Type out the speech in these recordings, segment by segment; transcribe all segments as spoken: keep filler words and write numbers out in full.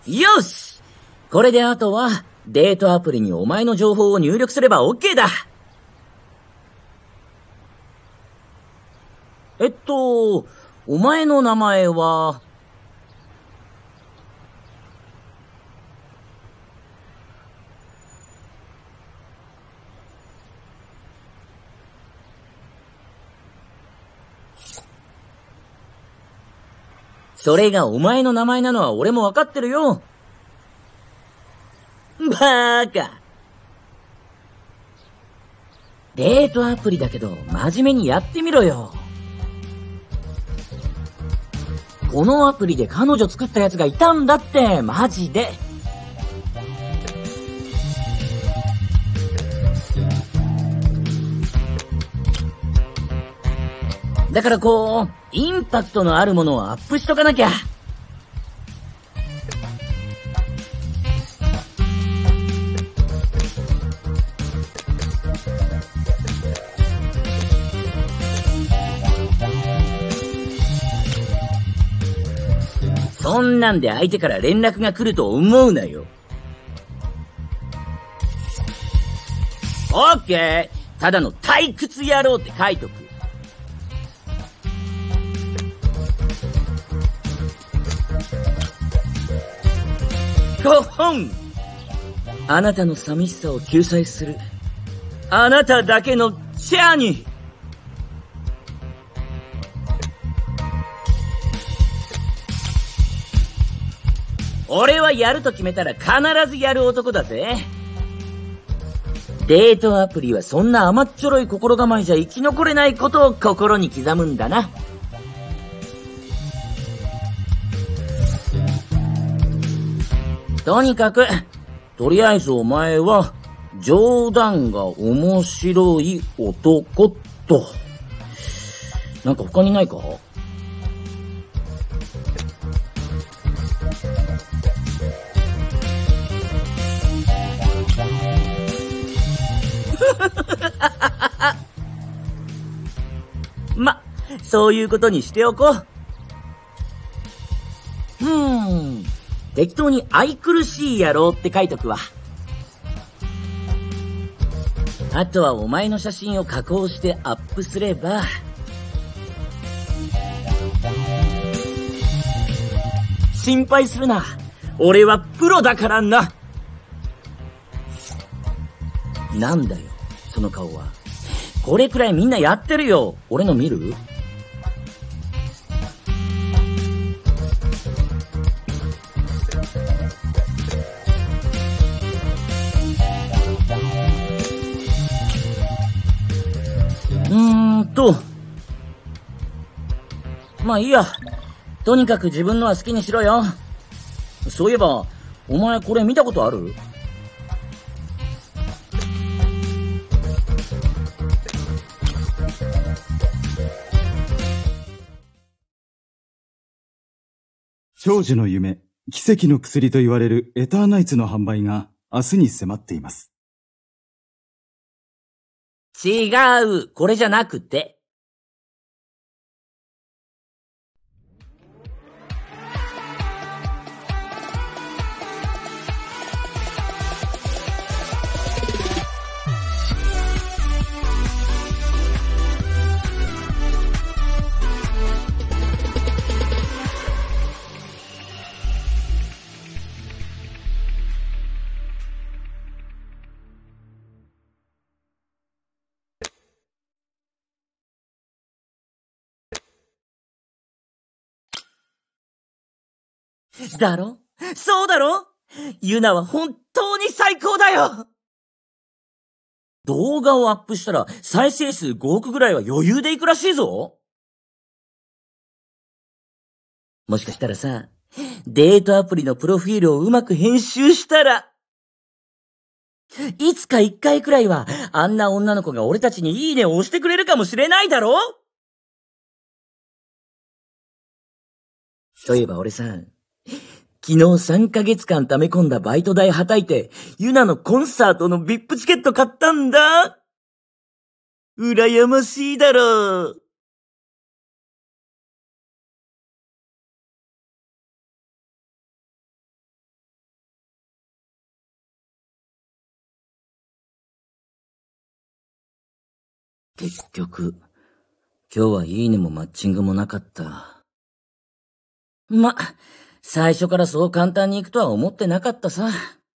よし！これであとは、デートアプリにお前の情報を入力すれば OK だ。えっと、お前の名前は、それがお前の名前なのは俺もわかってるよ。バーカ。デートアプリだけど真面目にやってみろよ。このアプリで彼女作ったやつがいたんだって、マジで。だからこう、インパクトのあるものをアップしとかなきゃ。そんなんで相手から連絡が来ると思うなよ。オッケー！ただの退屈野郎って書いとく。ごほん！あなたの寂しさを救済する。あなただけのチャーニー。俺はやると決めたら必ずやる男だぜ。デートアプリはそんな甘っちょろい心構えじゃ生き残れないことを心に刻むんだな。とにかく、とりあえずお前は、冗談が面白い男っと。なんか他にないか？ま、そういうことにしておこう。うーん。適当に愛くるしい野郎って書いとくわ。あとはお前の写真を加工してアップすれば。心配するな。俺はプロだからな。なんだよ、その顔は。これくらいみんなやってるよ。俺の見る？うーんと。まあいいや。とにかく自分のは好きにしろよ。そういえば、お前これ見たことある？ 長寿の夢、奇跡の薬と言われるエターナイツの販売が明日に迫っています。 違う、これじゃなくて。だろ？そうだろ？ユナは本当に最高だよ！動画をアップしたら再生数ごおくぐらいは余裕でいくらしいぞ。もしかしたらさ、デートアプリのプロフィールをうまく編集したら、いつか一回くらいはあんな女の子が俺たちにいいねを押してくれるかもしれないだろ？そういえば俺さ、昨日さんかげつかん貯め込んだバイト代はたいて、ユナのコンサートの ブイアイピー チケット買ったんだ。羨ましいだろう。 結局、今日はいいねもマッチングもなかった。ま、最初からそう簡単にいくとは思ってなかったさ。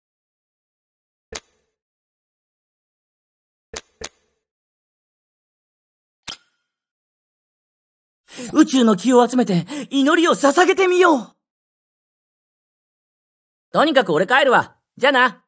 宇宙の気を集めて祈りを捧げてみよう。とにかく俺帰るわ。じゃあな。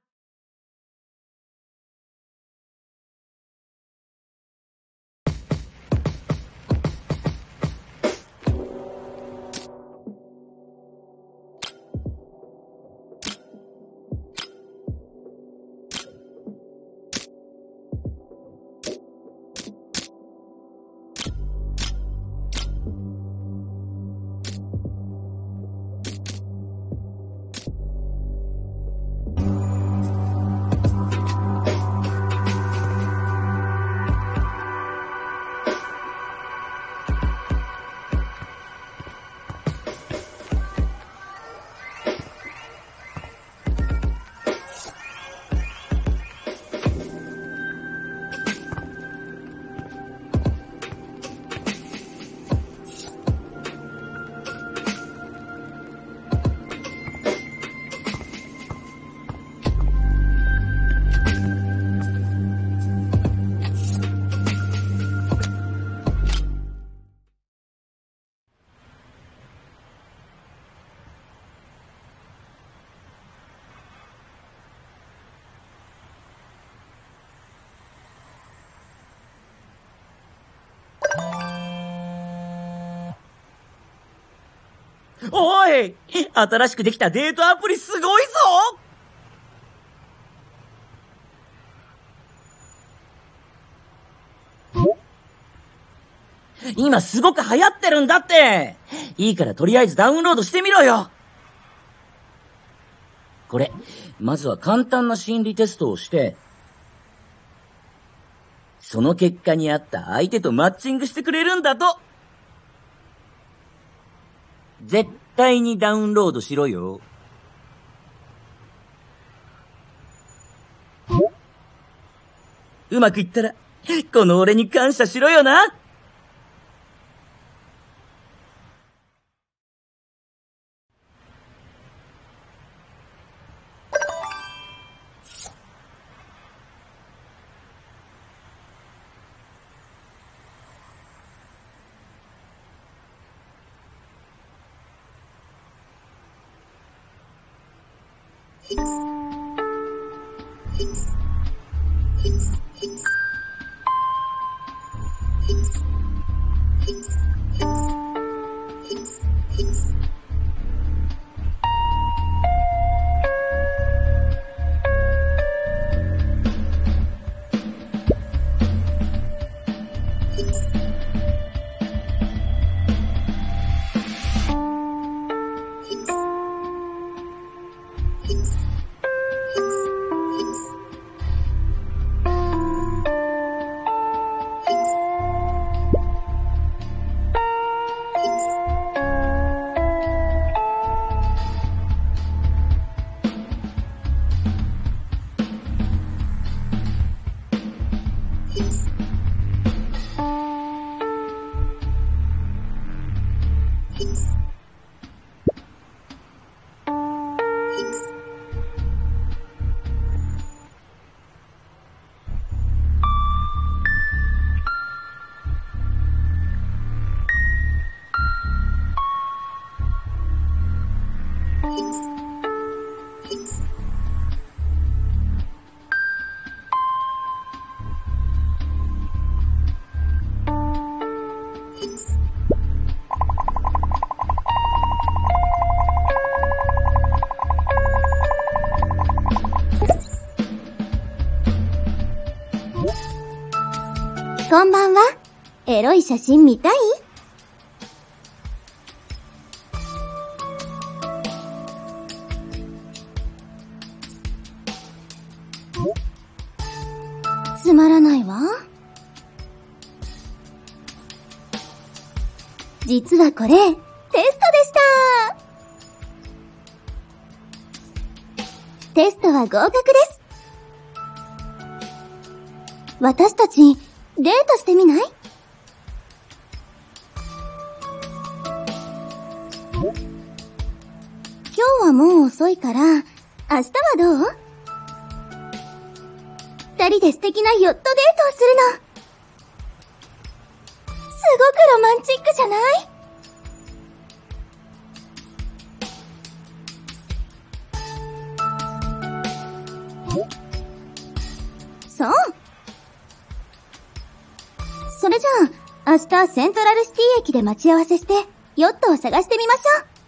おい！新しくできたデートアプリすごいぞ！今すごく流行ってるんだって！いいからとりあえずダウンロードしてみろよ！これ、まずは簡単な心理テストをして、その結果に合った相手とマッチングしてくれるんだと！絶対にダウンロードしろよ。うまくいったら、この俺に感謝しろよな。 こんばんは。エロい写真見たい？つまらないわ。実はこれ、テストでした。テストは合格です。私たち、 デートしてみない？今日はもう遅いから、明日はどう？二人で素敵なヨットデートをするの。すごくロマンチックじゃない？そう。それじゃあ、明日セントラルシティ駅で待ち合わせして、ヨットを探してみましょう。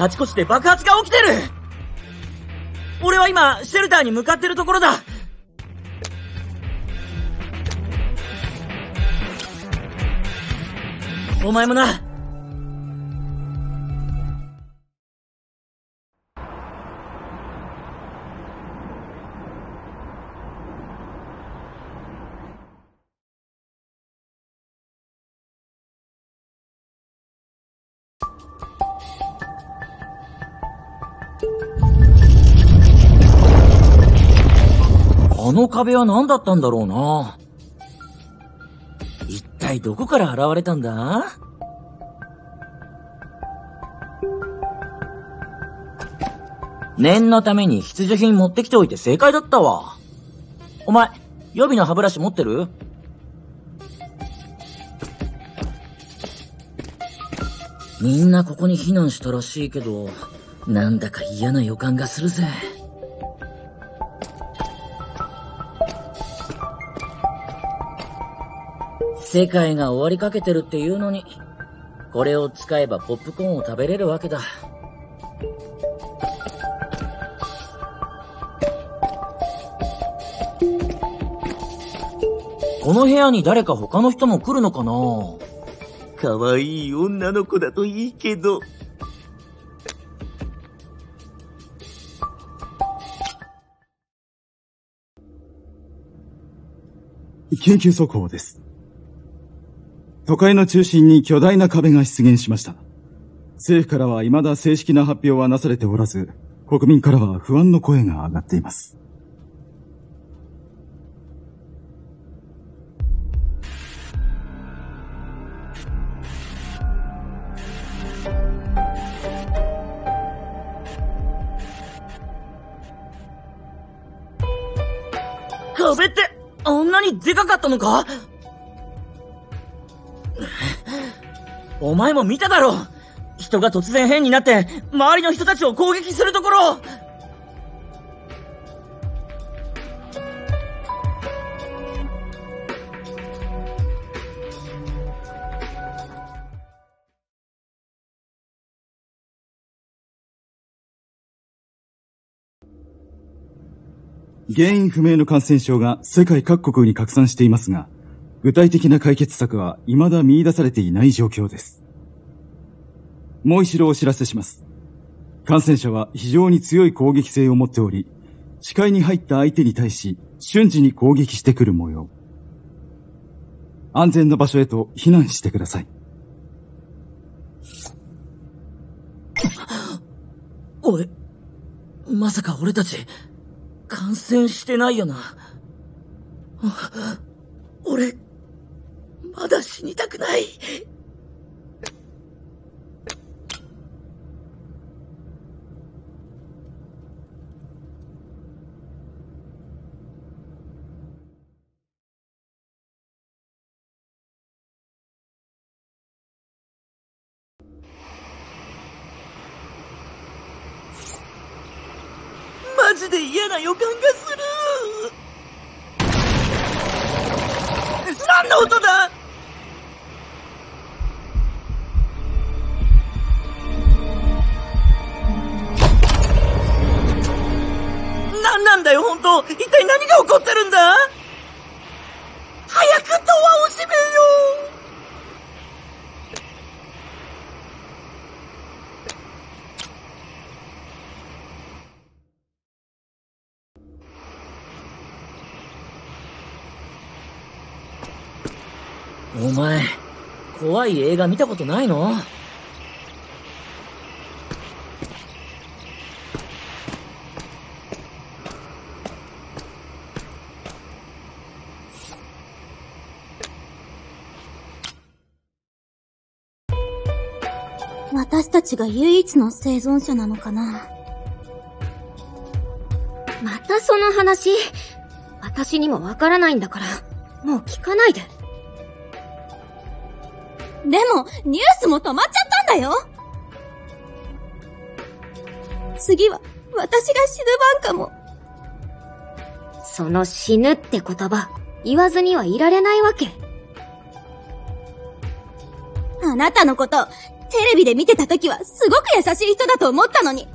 あちこちで爆発が起きてる。俺は今、シェルターに向かってるところだ。お前もな。あの壁は何だったんだろうな。一体どこから現れたんだ？念のために必需品持ってきておいて正解だったわ。お前、予備の歯ブラシ持ってる？みんなここに避難したらしいけど、なんだか嫌な予感がするぜ。世界が終わりかけてるっていうのに、これを使えばポップコーンを食べれるわけだ。この部屋に誰か他の人も来るのかな？可愛い女の子だといいけど。 緊急速報です。都会の中心に巨大な壁が出現しました。政府からは未だ正式な発表はなされておらず、国民からは不安の声が上がっています。 壁ってあんなにでかかったのか？お前も見ただろ。人が突然変になって周りの人たちを攻撃するところ。 原因不明の感染症が世界各国に拡散していますが、具体的な解決策は未だ見出されていない状況です。もう一度お知らせします。感染者は非常に強い攻撃性を持っており、視界に入った相手に対し瞬時に攻撃してくる模様。安全な場所へと避難してください。 おい、まさか俺たち感染してないよな。俺まだ死にたくない。マジで嫌な予感がする。何の音だ？何なんだよ本当。一体何が起こってるんだ？早くドアを閉めよう。お前、怖い映画見たことないの？ 私たちが唯一の生存者なのかな。 またその話。私にもわからないんだから、もう聞かないで。 でも、ニュースも止まっちゃったんだよ。次は、私が死ぬ番かも。 その死ぬって言葉、言わずにはいられないわけ。 あなたのこと、 テレビで見てた時はすごく優しい人だと思ったのに。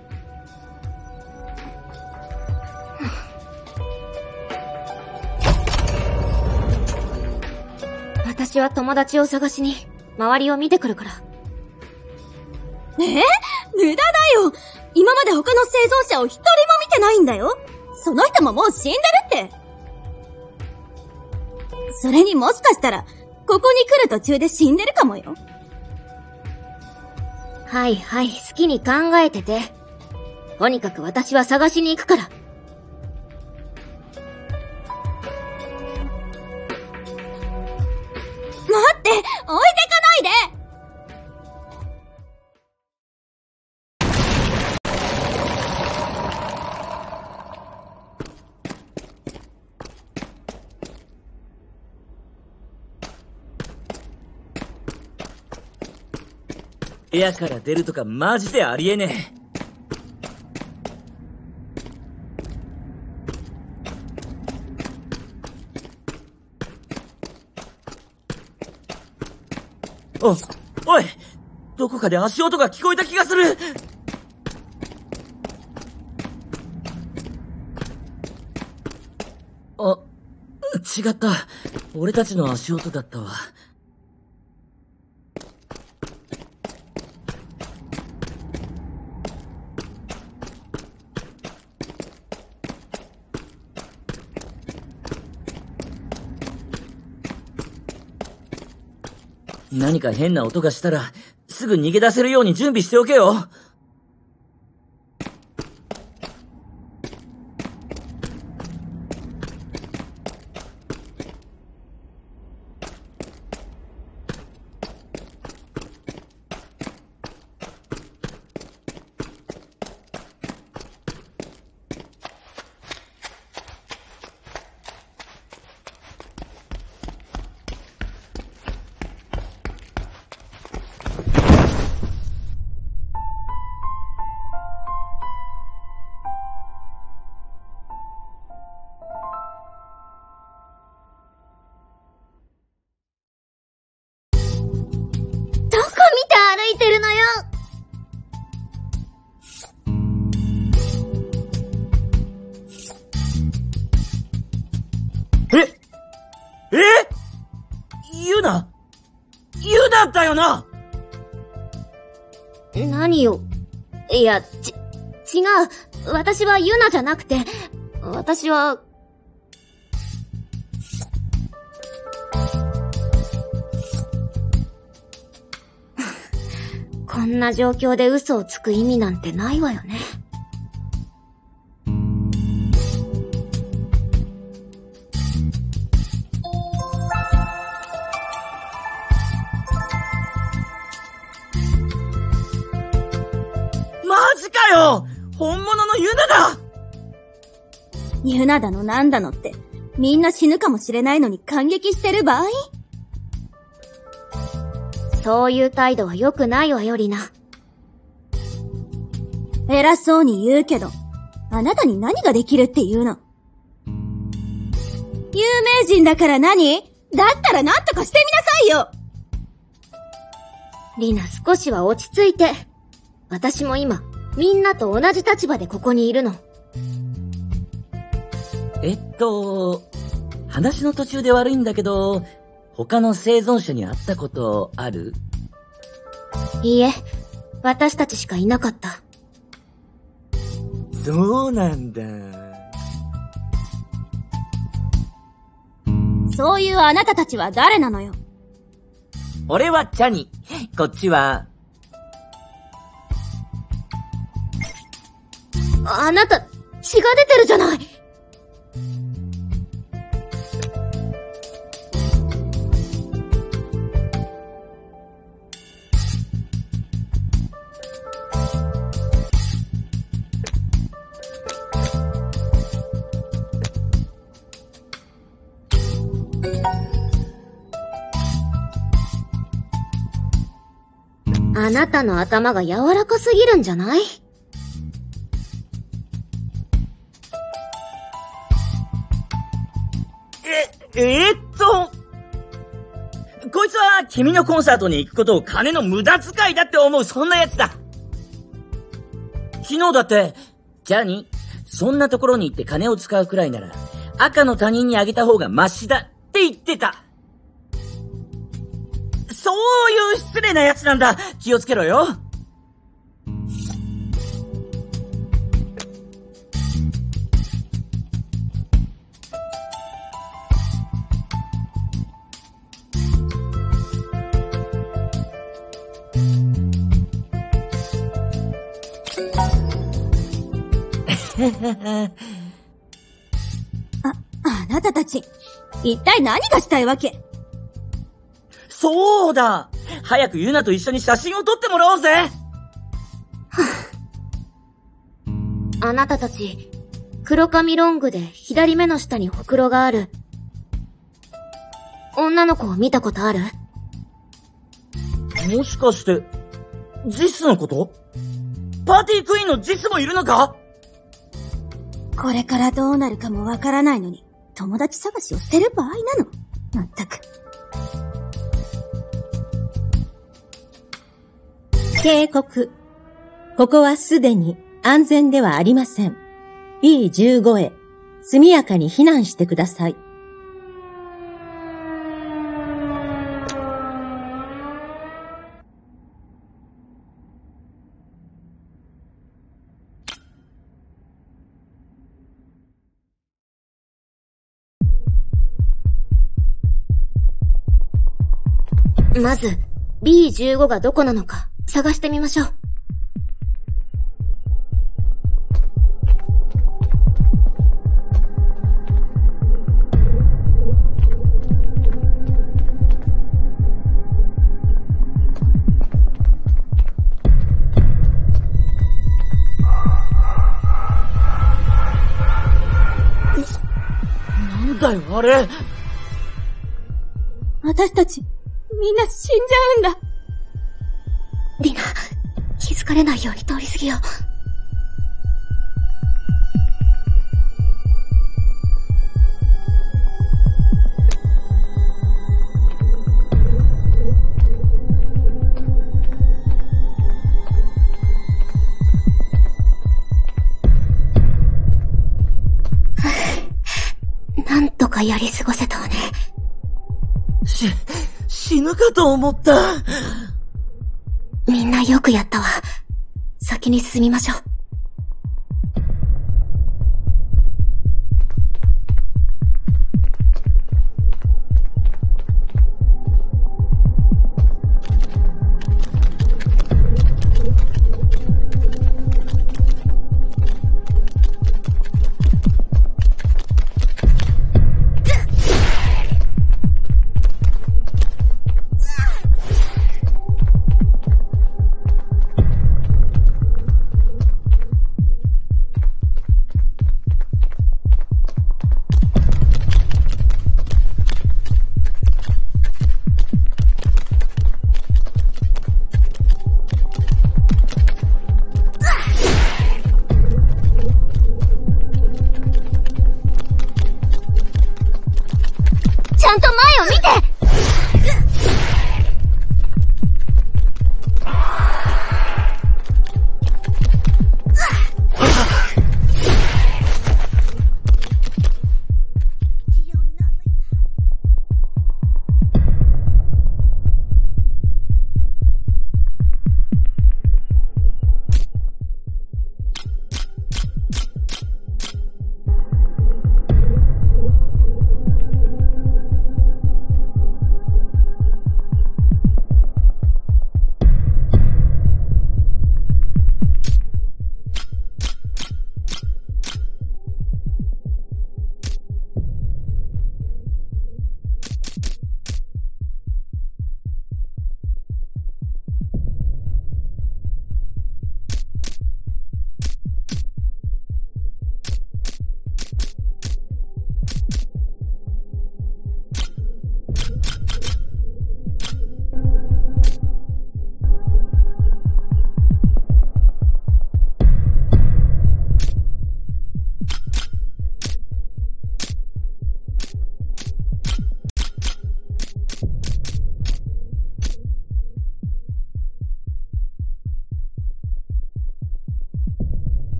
私は友達を探しに、周りを見てくるから。 えー、無駄だよ。今まで他の生存者を一人も見てないんだよ。その人ももう死んでるって。それにもしかしたら、ここに来る途中で死んでるかもよ。 はいはい、好きに考えてて。とにかく私は探しに行くから。 待って、置いてかないで。 部屋から出るとかマジでありえねえ。お、おい！どこかで足音が聞こえた気がする！あ、違った。俺たちの足音だったわ。何か変な音がしたら、すぐ逃げ出せるように準備しておけよ。 歩いてるのよ。 ええユナユナだよな。 何よ。いや、ち、違う。私はユナじゃなくて、私は、こんな状況で嘘をつく意味なんてないわよね。 マジかよ！本物のユナだ！ ユナだのなんだのって、みんな死ぬかもしれないのに感激してる場合？ そういう態度は良くないわよ、リナ。 偉そうに言うけど、あなたに何ができるって言うの？有名人だから何？だったら何とかしてみなさいよ！ リナ、少しは落ち着いて。私も今、みんなと同じ立場でここにいるの。 えっと、話の途中で悪いんだけど、他の生存者に会ったことある？ いいえ、私たちしかいなかった。 そうなんだ。 そういうあなたたちは誰なのよ？ 俺はチャニ。こっちは。 あなた、血が出てるじゃない！あなたの頭が柔らかすぎるんじゃない？ え、えー、っと、こいつは君のコンサートに行くことを金の無駄遣いだって思う、そんな奴だ。昨日だって、ジャーニー、そんなところに行って金を使うくらいなら、赤の他人にあげた方がマシだって言ってた。そういう失礼な奴なんだ。気をつけろよ。 あ、あなたたち、一体何がしたいわけ？ そうだ！早くユナと一緒に写真を撮ってもらおうぜ！ あなたたち、黒髪ロングで左目の下にほくろがある女の子を見たことある？ もしかして、ジスのこと？パーティークイーンのジスもいるのか？ これからどうなるかもわからないのに、友達探しをしてる場合なの？まったく。 警告。ここはすでに安全ではありません。ビーじゅうご へ速やかに避難してください。 まず、ビーじゅうご がどこなのか探してみましょう。 なんだよ、あれ。 私たち、みんな死んじゃうんだ。 リナ、気づかれないように通り過ぎよう。なんとかやり過ごせたわね。 し、死ぬかと思った。 みんなよくやったわ。先に進みましょう。ちゃんと前を見て！